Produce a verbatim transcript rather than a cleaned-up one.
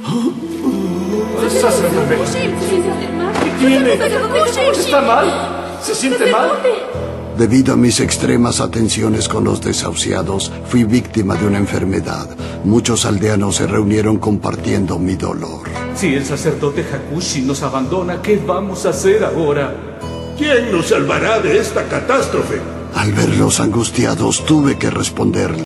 Sacerdote. ¿Qué tiene? ¿Está mal? ¿Se siente mal? Debido a mis extremas atenciones con los desahuciados, fui víctima de una enfermedad. Muchos aldeanos se reunieron compartiendo mi dolor. Si el sacerdote Hakushi nos abandona, ¿qué vamos a hacer ahora? ¿Quién nos salvará de esta catástrofe? Al verlos angustiados, tuve que responder.